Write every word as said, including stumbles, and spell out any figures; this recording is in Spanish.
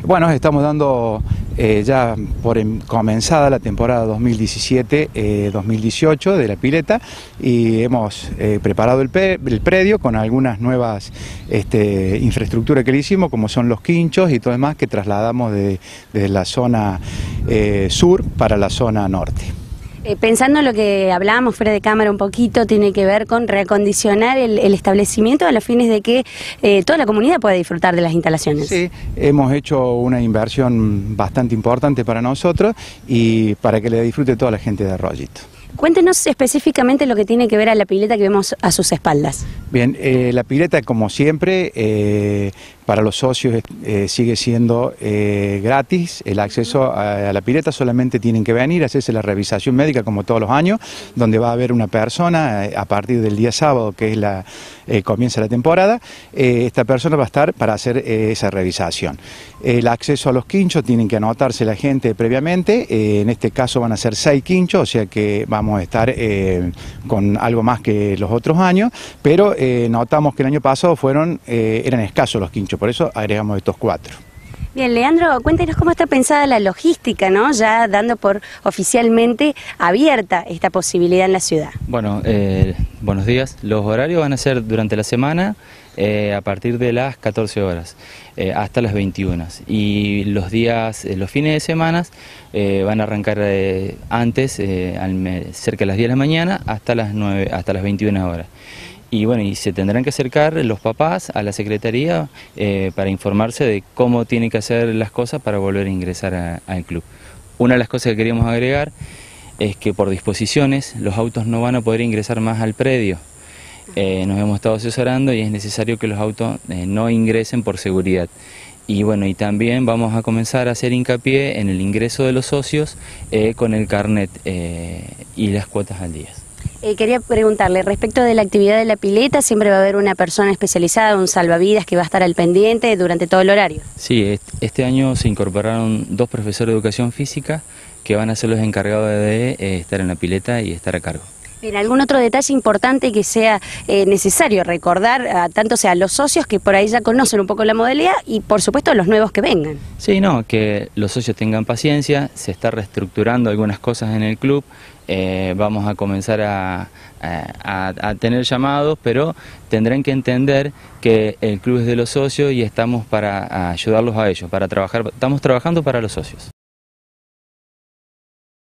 Bueno, estamos dando eh, ya por em, comenzada la temporada dos mil diecisiete dos mil dieciocho de la pileta y hemos eh, preparado el, pe el predio con algunas nuevas este, infraestructuras que le hicimos, como son los quinchos y todo demás que trasladamos de, de la zona eh, sur para la zona norte. Eh, pensando en lo que hablábamos fuera de cámara un poquito, tiene que ver con reacondicionar el, el establecimiento a los fines de que eh, toda la comunidad pueda disfrutar de las instalaciones. Sí, hemos hecho una inversión bastante importante para nosotros y para que le disfrute toda la gente de Arroyito. Cuéntenos específicamente lo que tiene que ver a la pileta que vemos a sus espaldas. Bien, eh, la pileta como siempre eh, para los socios eh, sigue siendo eh, gratis. El acceso a, a la pileta solamente tienen que venir, hacerse la revisación médica como todos los años, donde va a haber una persona eh, a partir del día sábado, que es la eh, comienza la temporada. Eh, esta persona va a estar para hacer eh, esa revisación. El acceso a los quinchos tienen que anotarse la gente previamente. Eh, en este caso van a ser seis quinchos, o sea que vamos a estar eh, con algo más que los otros años, pero eh, notamos que el año pasado fueron eh, eran escasos los quinchos, por eso agregamos estos cuatro. Bien, Leandro, cuéntenos cómo está pensada la logística, ¿no? Ya dando por oficialmente abierta esta posibilidad en la ciudad. Bueno, eh, buenos días. Los horarios van a ser durante la semana eh, a partir de las catorce horas eh, hasta las veintiuna. Y los días, eh, los fines de semana eh, van a arrancar eh, antes, eh, al, cerca de las diez de la mañana hasta las nueve, hasta las veintiuna horas. Y bueno, y se tendrán que acercar los papás a la secretaría eh, para informarse de cómo tienen que hacer las cosas para volver a ingresar a, al club. Una de las cosas que queríamos agregar es que por disposiciones los autos no van a poder ingresar más al predio. Eh, nos hemos estado asesorando y es necesario que los autos eh, no ingresen por seguridad. Y bueno, y también vamos a comenzar a hacer hincapié en el ingreso de los socios eh, con el carnet eh, y las cuotas al día. Eh, quería preguntarle, respecto de la actividad de la pileta, ¿siempre va a haber una persona especializada, un salvavidas que va a estar al pendiente durante todo el horario? Sí, este año se incorporaron dos profesores de educación física que van a ser los encargados de eh, estar en la pileta y estar a cargo. Bien, ¿algún otro detalle importante que sea eh, necesario recordar, a, tanto sea a los socios que por ahí ya conocen un poco la modalidad y por supuesto a los nuevos que vengan? Sí, no, que los socios tengan paciencia, se está reestructurando algunas cosas en el club, eh, vamos a comenzar a, a, a tener llamados, pero tendrán que entender que el club es de los socios y estamos para ayudarlos a ellos, para trabajar, estamos trabajando para los socios.